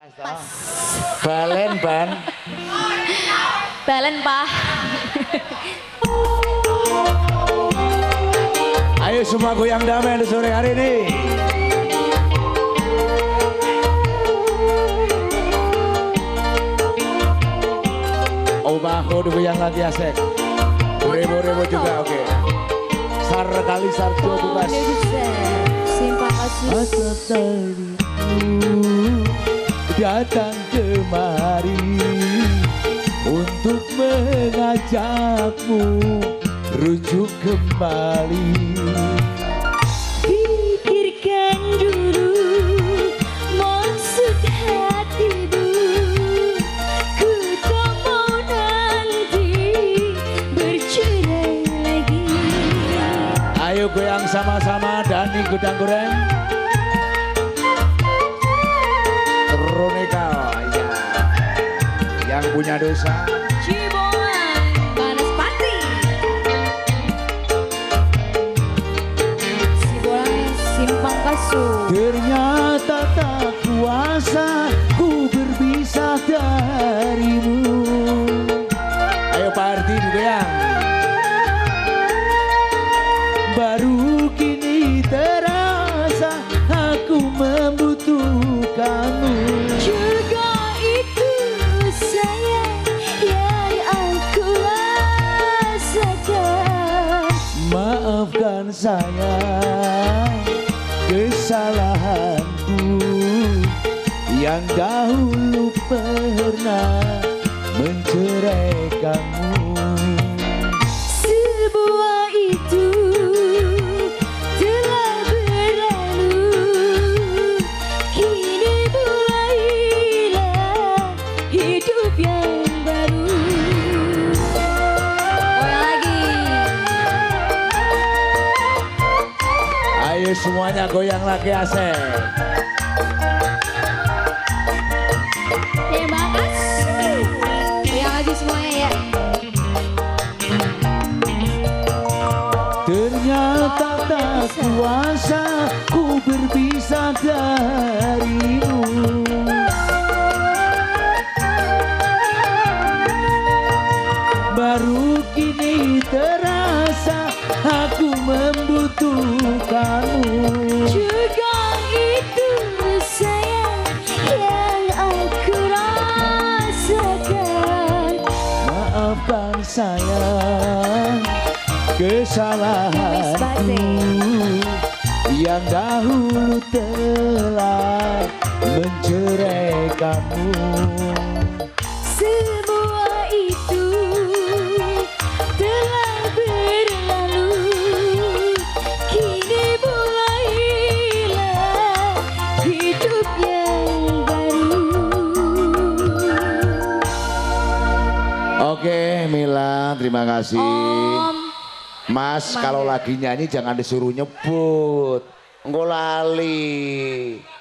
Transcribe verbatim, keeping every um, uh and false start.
Pas. Balen ban. Balen Pak. Ayo semua goyang damai di sore hari ini. Oh bahu goyang lagi asik. Rebo-rebo juga oke. Okay. Sar kali sar dua bebas. Simpang kasih. Datang kemari untuk mengajakmu rujuk kembali. Pikirkan dulu maksud hatimu, ku tak mau nanti bercerai lagi. Ayo goyang sama-sama Dani Gudang Goreng. Ronika ya, yang punya dosa. Ciboan Banaspati. Ciboan Simpang Kasur. Ternyata tak kuasa ku berpisah darimu. Ayo Pak Ardi goyang. Baru kini terasa aku membutuhkanmu. Juga itu sayang yang aku rasakan. Maafkan saya kesalahanku yang dahulu pernah menceraikanmu. Semua itu telah berlalu, kini mulailah hidup yang baru. Goyang lagi. Ayo semuanya goyang lagi asik. Terima kasih. Goyang lagi semuanya ya. Ternyata tak kuasa ku berpisah darimu. Baru kini terasa aku membutuhkanmu. Juga itu sayang yang aku rasakan. Maafkan saya kesalahanku yang dahulu telah menceraikanmu. Semua itu telah berlalu, kini mulailah hidup yang baru. Oke Mila, terima kasih. Om, Mas, kalau lagi nyanyi jangan disuruh nyebut. Engko lali.